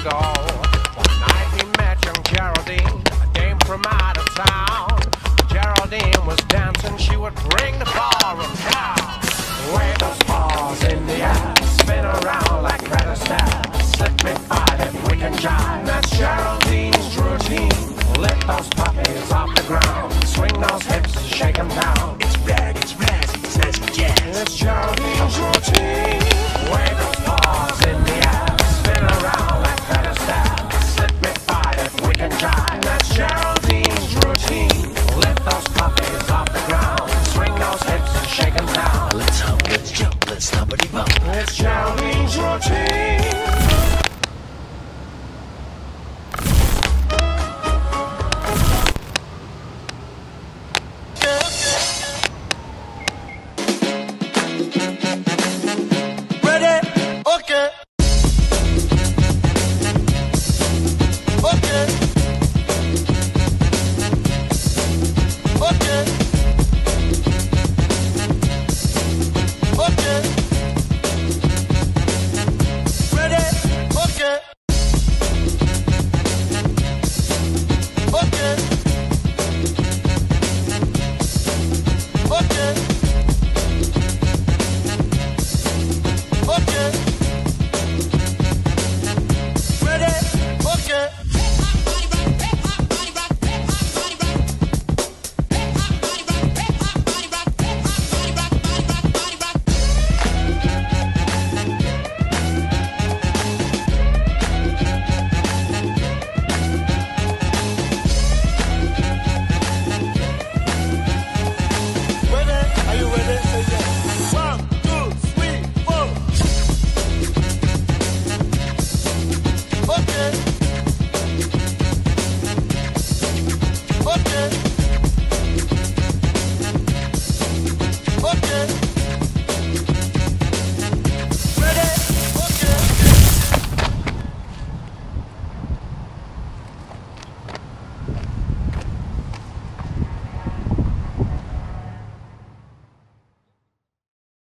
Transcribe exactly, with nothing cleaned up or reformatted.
ago. One night we met young Geraldine, a dame from out of town. Geraldine was dancing, she would bring the ballroom down. Wave those balls in the air, spin around like credit stairs. Slip me five if we can jive. That's Geraldine's routine. Lift those puppies off the ground, swing those hips, shake them down. It's rag, it's razzy, it's snazzy jazz. It's Geraldine's routine. Wave those paws in the air, spin around like credit stairs. Slip me five if we can jive. That's Geraldine's routine. Lift those puppies off the ground, swing those hips, shake them down. Let's hump, let's jump, let's stompity bump. It's Geraldine's routine.